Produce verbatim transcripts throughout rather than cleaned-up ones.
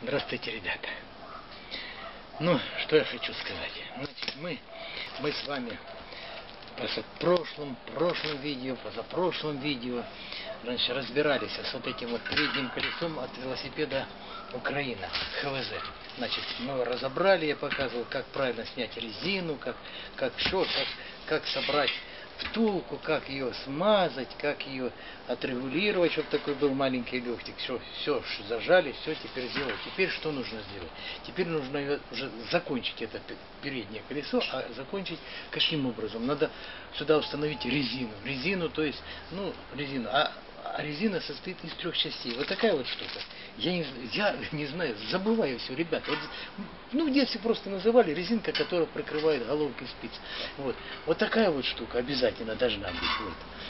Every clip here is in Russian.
Здравствуйте, ребята. Ну, что я хочу сказать. Значит, мы, мы с вами в прошлом, прошлом видео, позапрошлом видео раньше разбирались с вот этим вот передним колесом от велосипеда Украина, ХВЗ. Значит, мы его разобрали, я показывал, как правильно снять резину, как, как что, как, как собрать втулку, как ее смазать, как ее отрегулировать, чтобы такой был маленький люфтик. Все, все зажали, все теперь сделали. Теперь что нужно сделать? Теперь нужно уже закончить это переднее колесо, а закончить каким образом? Надо сюда установить резину. Резину, то есть, ну, резину. А, а резина состоит из трех частей. Вот такая вот штука. Я не, я не знаю, забываю все, ребята. Вот, ну, в детстве просто называли резинка, которая прикрывает головки спиц. Вот. Вот такая вот штука обязательно должна быть. Вот.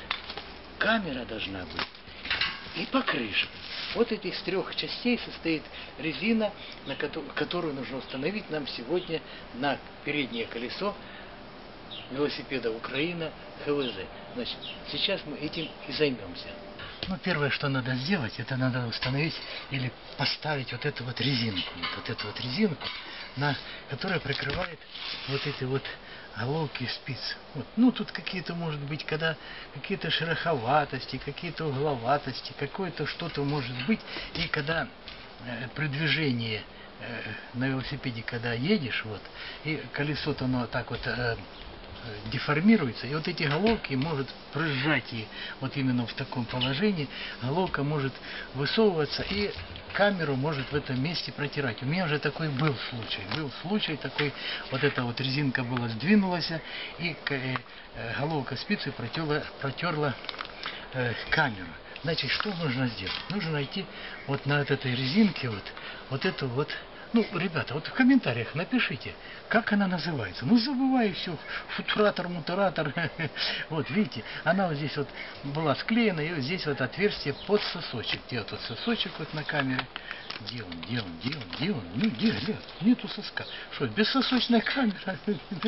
Камера должна быть. И покрышка. Вот этих трех частей состоит резина, на которую, которую нужно установить нам сегодня на переднее колесо велосипеда Украина ХВЗ. Значит, сейчас мы этим и займемся. Ну, первое, что надо сделать, это надо установить или поставить вот эту вот резинку, вот, вот эту вот резинку, на, которая прикрывает вот эти вот головки спиц. Вот. Ну, тут какие-то, может быть, когда какие-то шероховатости, какие-то угловатости, какое-то что-то может быть, и когда э, при движении э, на велосипеде, когда едешь, вот, и колесо-то оно так вот э, деформируется, и вот эти головки может прижать, и вот именно в таком положении головка может высовываться, и камеру может в этом месте протирать. У меня уже такой был случай. Был случай такой, вот эта вот резинка была сдвинулась, и головка спицы протерла, протерла э, камеру. Значит, что нужно сделать? Нужно найти вот на этой резинке вот, вот эту вот. Ну, ребята, вот в комментариях напишите, как она называется. Ну, забываю все. Футуратор, мутуратор. Вот, видите, она вот здесь вот была склеена, и вот здесь вот отверстие под сосочек. Где вот, вот сосочек вот на камере. Где он, где он, где он, где он? Ну, где, где? Нету соска. Что, бессосочная камера?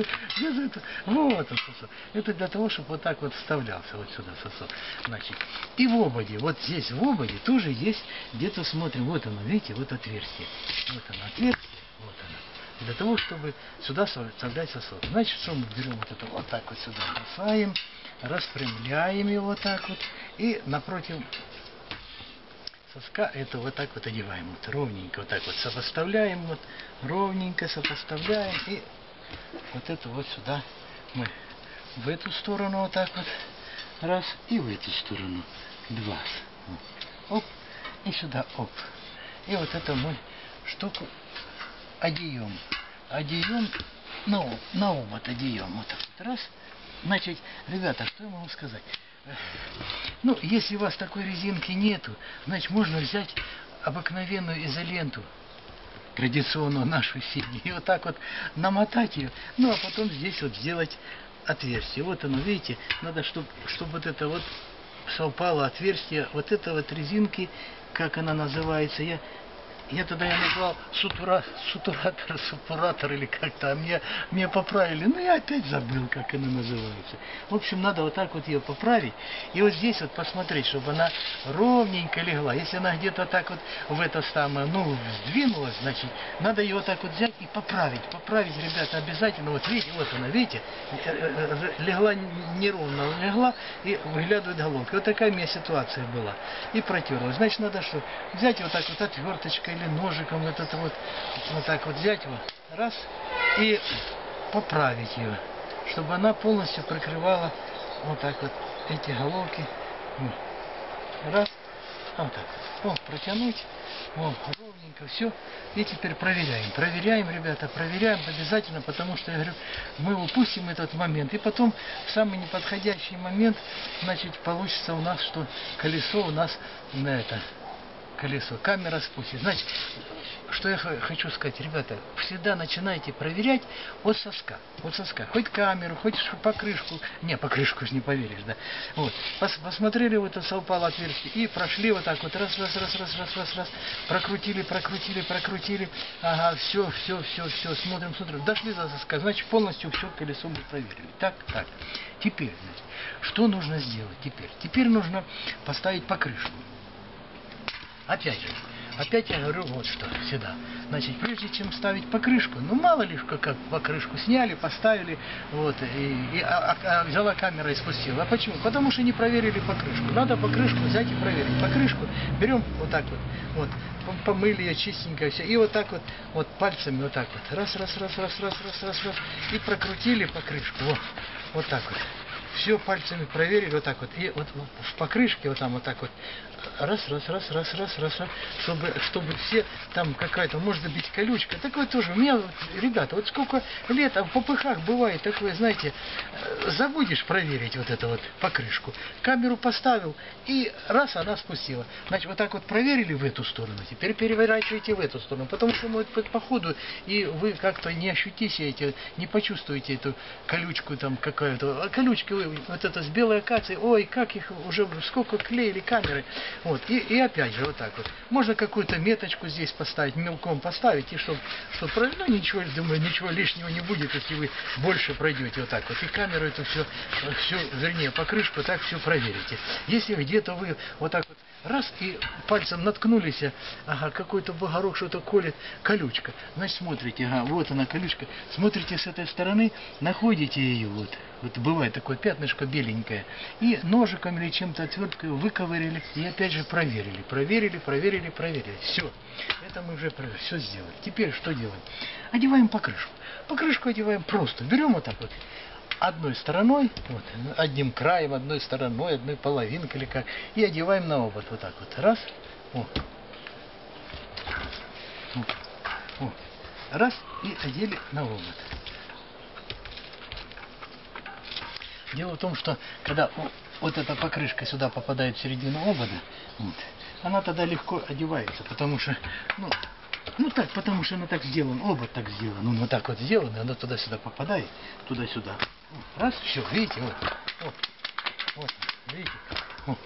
Вот он сосок. Это для того, чтобы вот так вот вставлялся вот сюда сосок. Значит, и в ободе, вот здесь в ободе тоже есть, где-то смотрим, вот оно, видите, вот отверстие. Вот оно, отверстие, вот оно. Для того, чтобы сюда вставлять сосок. Значит, что мы берем вот это вот так вот сюда, бросаем, распрямляем его вот так вот, и напротив соска это вот так вот одеваем, вот ровненько вот так вот сопоставляем, вот ровненько сопоставляем, и вот это вот сюда мы в эту сторону вот так вот, раз, и в эту сторону, два, оп, и сюда, оп, и вот это мы штуку одеем, одеем, на, на обод одеем, вот так вот, раз. Значит, ребята, что я могу сказать? Ну, если у вас такой резинки нету, значит, можно взять обыкновенную изоленту, традиционную нашу синюю, и вот так вот намотать ее, ну, а потом здесь вот сделать отверстие. Вот оно, видите, надо, чтобы, чтобы вот это вот совпало отверстие, вот это вот резинки, как она называется, я... Я тогда я назвал сутура, сутуратор, супуратор или как-то, а меня, меня поправили. Ну, я опять забыл, как она называется. В общем, надо вот так вот ее поправить. И вот здесь вот посмотреть, чтобы она ровненько легла. Если она где-то так вот в это самое, ну, сдвинулась, значит, надо ее вот так вот взять и поправить. Поправить, ребята, обязательно. Вот видите, вот она, видите, легла неровно, легла и выглядывает головка. Вот такая у меня ситуация была. И протерлась. Значит, надо что? Взять вот так вот отверточкой или ножиком вот это вот, вот так вот взять его, раз, и поправить ее, чтобы она полностью прикрывала вот так вот эти головки. Раз, вот так вот. О, протянуть, о, ровненько, все. И теперь проверяем. Проверяем, ребята, проверяем обязательно, потому что, я говорю, мы упустим этот момент. И потом, в самый неподходящий момент, значит, получится у нас, что колесо у нас на это... колесо, камера спустит. Значит, что я хочу сказать, ребята, всегда начинайте проверять от соска, от соска, хоть камеру, хоть покрышку, не, покрышку ж не поверишь, да, вот, Пос, посмотрели, вот это совпало отверстие, и прошли вот так вот, раз, раз, раз, раз, раз, раз, раз, прокрутили, прокрутили, прокрутили, ага, все, все, все, все, смотрим, смотрим, дошли до соска, значит, полностью все колесо мы проверили, так, так, теперь, значит, что нужно сделать теперь? Теперь нужно поставить покрышку. Опять же, опять я говорю вот что, сюда. Значит, прежде чем ставить покрышку, ну мало ли, как покрышку сняли, поставили, вот, и, и а, а, взяла камера и спустила. А почему? Потому что не проверили покрышку. Надо покрышку взять и проверить. Покрышку берем вот так вот, вот, помыли ее чистенько все, и вот так вот, вот пальцами вот так вот, раз, раз, раз, раз, раз, раз, раз, раз, и прокрутили покрышку, вот, вот так вот. Все пальцами проверили, вот так вот, и вот в покрышке вот там вот так вот, раз, раз, раз, раз, раз, раз, раз, чтобы, чтобы все, там какая-то, может быть, колючка, такое тоже, у меня, ребята, вот сколько лет, а в попыхах бывает такое, знаете, забудешь проверить вот эту вот покрышку, камеру поставил, и раз, она спустила. Значит, вот так вот проверили в эту сторону, теперь переворачивайте в эту сторону, потому что, может быть, по ходу, и вы как-то не ощутите эти, не почувствуете эту колючку там какая-то, а колючки вы, вот это с белой акацией, ой, как их уже, сколько клеили камеры, вот, и, и опять же, вот так вот, можно какую-то меточку здесь поставить, мелком поставить, и чтобы, чтоб, ну, ничего, думаю, ничего лишнего не будет, если вы больше пройдете вот так вот, и камеру эту все, все, вернее, покрышку так все проверите. Если где-то вы вот так вот, раз, и пальцем наткнулись, ага, какой-то бугорок что-то колет, колючка, значит, смотрите, ага, вот она колючка, смотрите с этой стороны, находите ее, вот, вот бывает такое пятнышко беленькое, и ножиком или чем-то отверткой выковырили, и опять же проверили, проверили, проверили, проверили, все, это мы уже все сделали. Теперь что делаем? Одеваем покрышку, покрышку одеваем просто, берем вот так вот, одной стороной, вот, одним краем, одной стороной, одной половинкой или как, и одеваем на обод, вот так вот, раз, о, о, о, раз, и одели на обод. Дело в том, что когда вот эта покрышка сюда попадает в середину обода, вот, она тогда легко одевается, потому что, ну, ну так, потому что она так сделана, обод так сделан, ну вот так вот сделан, и она туда-сюда попадает, туда-сюда. Раз, все, видите, вот, вот, вот, видите, вот,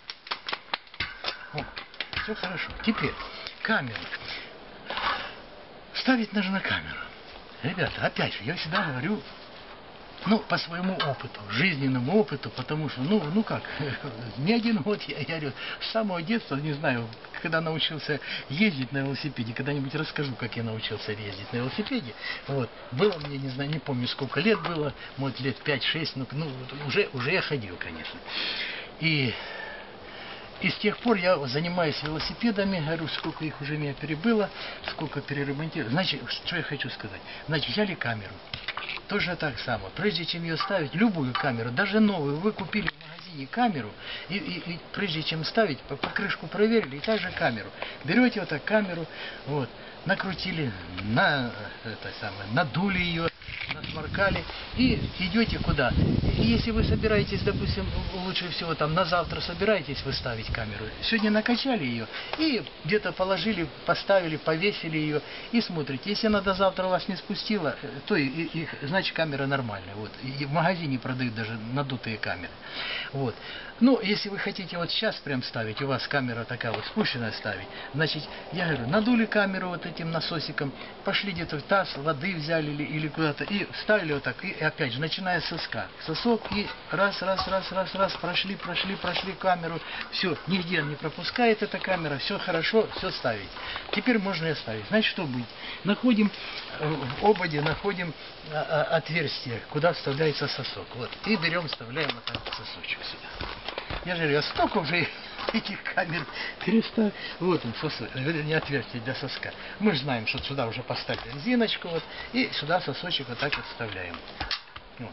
вот, все хорошо. Теперь камеру. Ставить нужно камеру. Ребята, опять же, я всегда говорю, ну, по своему опыту, жизненному опыту, потому что, ну, ну как, не один год, я, я говорю, с самого детства, не знаю, когда научился ездить на велосипеде, когда-нибудь расскажу, как я научился ездить на велосипеде, вот, было мне, не знаю, не помню, сколько лет было, может, лет пять-шесть, ну, ну уже, уже я ходил, конечно, и... И с тех пор я занимаюсь велосипедами, говорю, сколько их уже меня перебыло, сколько переремонтировали. Значит, что я хочу сказать? Значит, взяли камеру. Тоже так само. Прежде чем ее ставить, любую камеру, даже новую, вы купили в магазине камеру, и, и, и прежде чем ставить, покрышку проверили, и также камеру. Берете вот так камеру, вот, накрутили, на, это самое, надули ее, насморкали, и идете куда. И если вы собираетесь, допустим, лучше всего там на завтра собираетесь вы ставить камеру, сегодня накачали ее, и где-то положили, поставили, повесили ее, и смотрите, если она до завтра вас не спустила, то и, и, значит камера нормальная. Вот. И в магазине продают даже надутые камеры. Вот. Ну, если вы хотите вот сейчас прям ставить, у вас камера такая вот спущенная ставить, значит, я говорю, надули камеру вот этим насосиком, пошли где-то в таз, воды взяли или, или куда-то, и вставили вот так, и опять же, начиная с соска, сосок, и раз, раз, раз, раз, раз, прошли, прошли, прошли камеру, все, нигде не пропускает эта камера, все хорошо, все ставить. Теперь можно и ставить. Значит, что будет? Находим в ободе, находим а, а, отверстие, куда вставляется сосок, вот, и берем, вставляем вот так сосочек сюда. Я же говорю, я столько уже этих камер перестал. Вот он, сосок, не отверстие для соска. Мы же знаем, что сюда уже поставили резиночку, вот, и сюда сосочек вот так вот вставляем. Вот.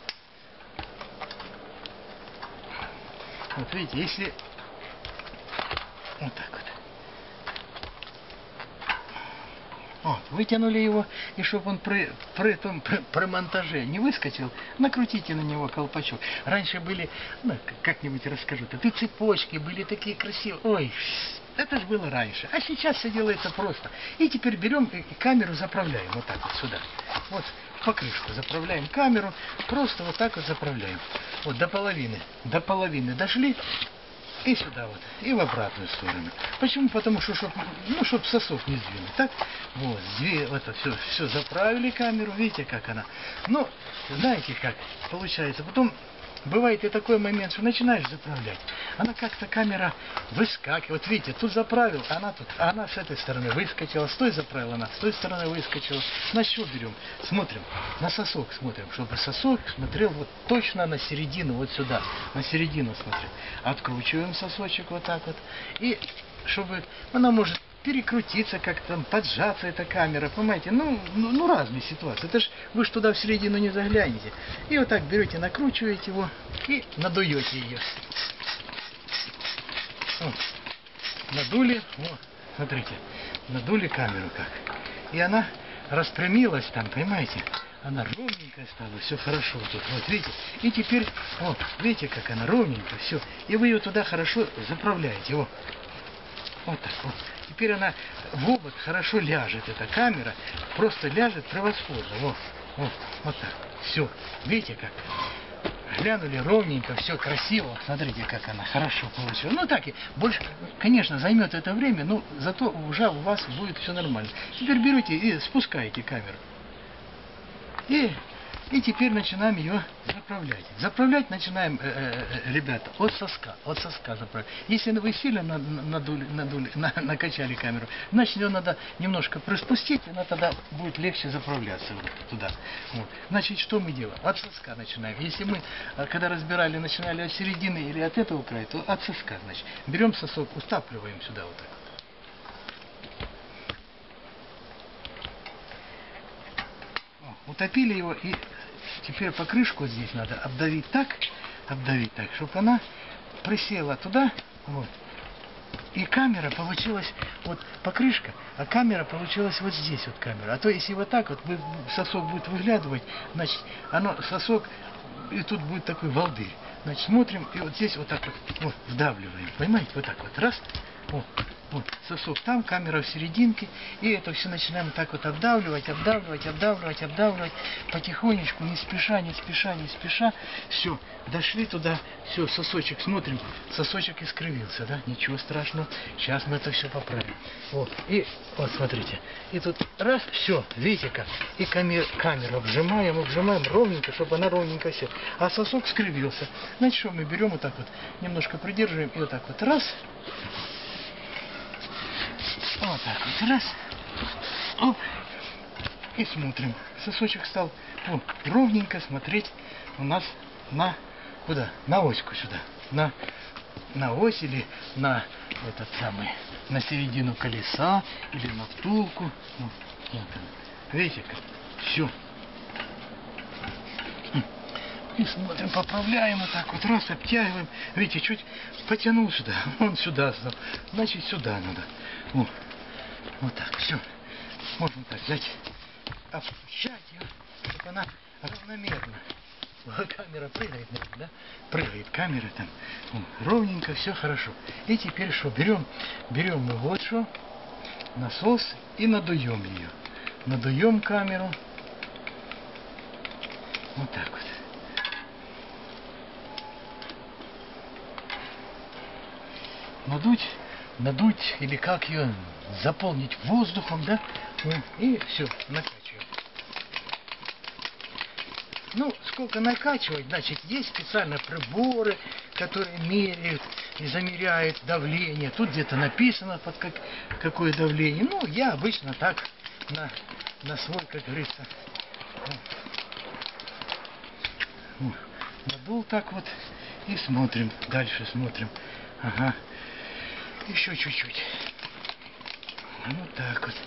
Вот видите, если вот так вот. Вот, вытянули его, и чтобы он при, при этом при, при монтаже не выскочил, накрутите на него колпачок. Раньше были, ну, как-нибудь расскажу, тут и цепочки были такие красивые. Ой, это же было раньше. А сейчас все делается просто. И теперь берем и камеру заправляем вот так вот сюда. Вот в покрышку заправляем камеру, просто вот так вот заправляем. Вот до половины, до половины дошли. И сюда вот, и в обратную сторону. Почему? Потому что, чтоб, ну, чтоб сосок не сдвинуть. Так, вот, вот это все, все заправили камеру, видите, как она. Ну, знаете как получается. Потом бывает и такой момент, что начинаешь заправлять. Она как-то камера выскакивает. Вот видите, тут заправил, она тут, а она с этой стороны выскочила, с той заправила она, с той стороны выскочила. На что берем? Смотрим, на сосок смотрим, чтобы сосок смотрел вот точно на середину, вот сюда, на середину смотрим. Откручиваем сосочек вот так вот. И чтобы она может перекрутиться, как там, поджаться эта камера, понимаете, ну, ну, ну разные ситуации. Это ж вы ж туда в середину не заглянете. И вот так берете, накручиваете его и надуете ее. Вот. Надули, вот, смотрите, надули камеру как. И она распрямилась там, понимаете, она ровненькая стала, все хорошо тут, вот видите. И теперь, вот, видите, как она ровненькая, все. И вы ее туда хорошо заправляете, вот. Вот так вот. Теперь она в обод хорошо ляжет, эта камера, просто ляжет превосходно. Вот, вот, вот так. Все. Видите как? Глянули ровненько, все красиво. Смотрите, как она хорошо получилась. Ну так и больше, конечно, займет это время, но зато уже у вас будет все нормально. Теперь берете и спускаете камеру. И, и теперь начинаем ее заправлять. Заправлять начинаем, э, э, ребята, от соска. От соска заправлять. Если вы сильно надули, надули, на, накачали камеру, значит ее надо немножко приспустить, она тогда будет легче заправляться вот туда. Вот. Значит, что мы делаем? От соска начинаем. Если мы, когда разбирали, начинали от середины или от этого края, то от соска, значит. Берем сосок, утапливаем сюда вот так. Утопили его, и теперь покрышку здесь надо обдавить так, обдавить так, чтобы она присела туда, вот. И камера получилась, вот покрышка, а камера получилась вот здесь вот камера. А то если вот так вот вы, сосок будет выглядывать, значит, оно, сосок, и тут будет такой волдырь. Значит, смотрим, и вот здесь вот так вот, вот вдавливаем, понимаете, вот так вот, раз, вот. Вот, сосок там, камера в серединке, и это все начинаем так вот обдавливать, обдавливать, обдавливать, обдавливать, потихонечку, не спеша, не спеша, не спеша. Все, дошли туда, все, сосочек, смотрим, сосочек искривился, да, ничего страшного, сейчас мы это все поправим. Вот, и вот, смотрите, и тут раз, все, видите как, и камер, камеру обжимаем, обжимаем ровненько, чтобы она ровненько села, а сосок скривился. Значит, что мы берем вот так вот, немножко придерживаем, и вот так вот, раз. Вот так вот, раз, оп, и смотрим. Сосочек стал вот, ровненько смотреть у нас на, куда? На оську сюда, на, на ось или на этот самый, на середину колеса или на втулку. Вот, вот, видите как? Все. И смотрим, поправляем вот так вот, раз, обтягиваем. Видите, чуть потянул сюда, он сюда стал. Значит, сюда надо. Вот, вот так, все. Можно так взять, опущать ее, чтобы она равномерно. Камера прыгает, да? Прыгает камера там. Вот, ровненько, все хорошо. И теперь что? Берем, берем мы вот что, насос и надуем ее. Надуем камеру. Вот так вот. Надуть, надуть или как ее заполнить воздухом, да? И все, накачиваем. Ну, сколько накачивать, значит, есть специально приборы, которые меряют и замеряют давление. Тут где-то написано, под как, какое давление. Ну, я обычно так, на, на свой, как говорится, вот, надул так вот и смотрим, дальше смотрим. Ага. Еще чуть-чуть. Вот так вот.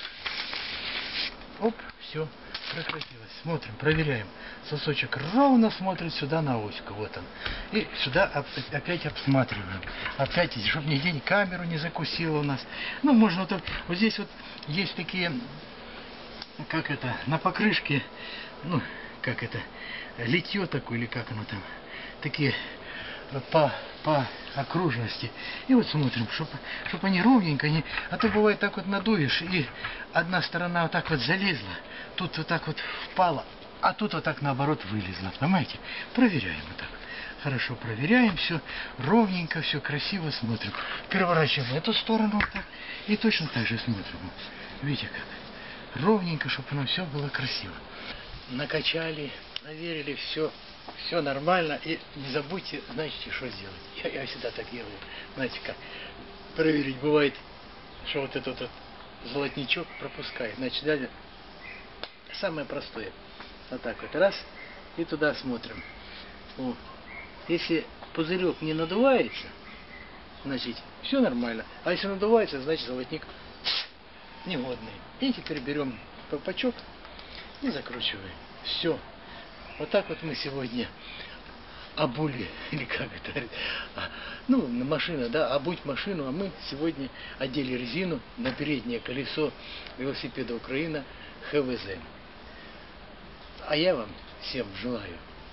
Оп, все, прекратилось. Смотрим, проверяем. Сосочек ровно смотрит сюда на оську. Вот он. И сюда опять обсматриваем. Опять, чтобы нигде камеру не закусила у нас. Ну, можно вот, вот здесь вот есть такие, как это, на покрышке, ну, как это, литье такое, или как оно там, такие по, по окружности. И вот смотрим, чтобы чтоб они ровненько не... А то бывает так вот надуешь, и одна сторона вот так вот залезла, тут вот так вот впала, а тут вот так наоборот вылезла. Понимаете? Проверяем вот так. Хорошо проверяем, все ровненько, все красиво смотрим. Переворачиваем эту сторону вот так, и точно так же смотрим. Видите как? Ровненько, чтобы оно все было красиво. Накачали, проверили, все все нормально. И не забудьте, знаете, что сделать. Я, я всегда так делаю. Знаете как? Проверить бывает, что вот этот вот золотничок пропускает. Значит, дядя, самое простое. Вот так вот, раз, и туда смотрим. О. Если пузырек не надувается, значит, все нормально. А если надувается, значит, золотник негодный. И теперь берем колпачок и закручиваем. Все. Вот так вот мы сегодня обули, или как это, ну, на машина, да, обуть машину, а мы сегодня одели резину на переднее колесо велосипеда Украина ХВЗ. А я вам всем желаю,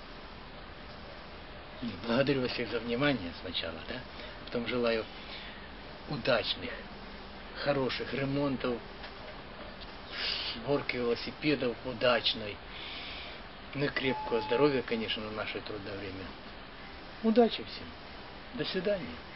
благодарю вас всех за внимание сначала, да, потом желаю удачных, хороших ремонтов, сборки велосипедов удачной, ну и крепкого здоровья, конечно, в наше трудное время. Удачи всем. До свидания.